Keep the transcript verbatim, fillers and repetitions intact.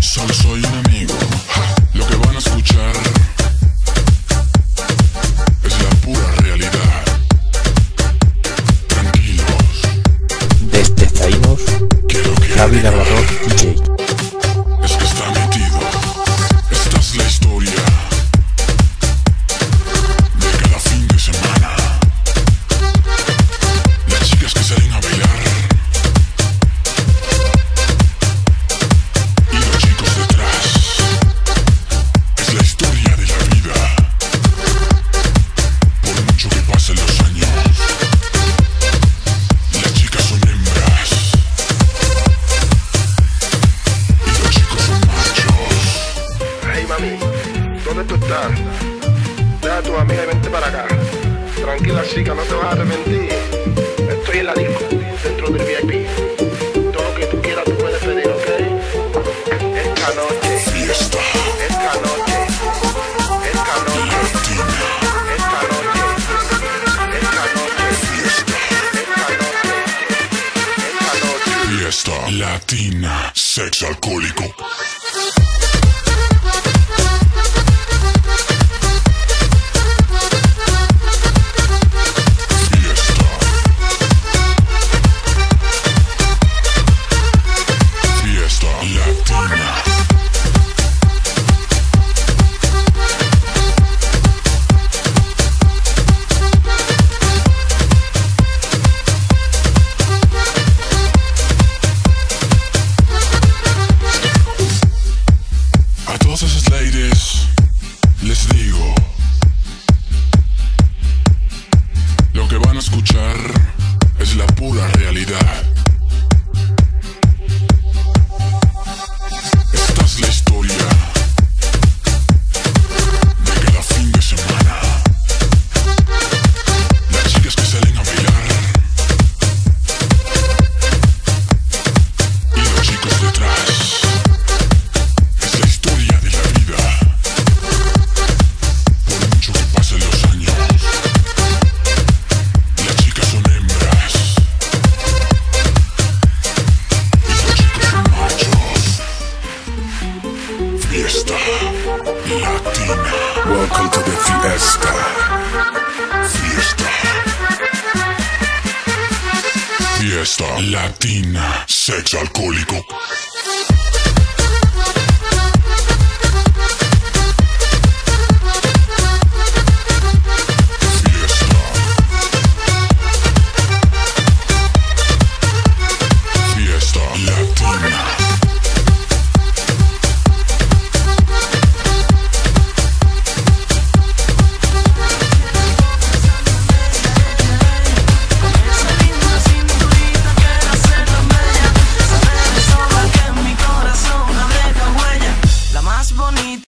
Solo soy un amigo. Lo que van a escuchar es la pura realidad. Tranquilos. Desde Zaimos, Quiero que Javi Labrador D J. es que está metido. Esta es la historia de cada fin de semana. Las chicas que salen a bailar y los chicos detrás. Es la historia de la vida. Por mucho que pasen los años, las chicas son hembras y los chicos son machos. Hey mami, ¿dónde tú estás? Deja a tu amiga y vente para acá. Tranquila chica, no te vas a arrepentir. Estoy en la disco, dentro del V I P. Todo lo que tú quieras tú puedes pedir, ¿ok? Esta noche, Fiesta esta noche, esta noche, latina. esta noche, esta noche, Fiesta, esta noche, esta noche. fiesta latina. Sexo alcohólico. Fiesta. Fiesta latina. A todas esas ladies les digo, lo que van a escuchar es la pura realidad. Esta es la historia de cada fin de semana. Las chicas que salen a bailar y los chicos detrás. Es la historia de la vida. Por mucho que pasen los años, las chicas son hembras y los chicos son machos. Fiesta latina. Welcome to the fiesta. Fiesta. Fiesta latina. Sexo alcohólico.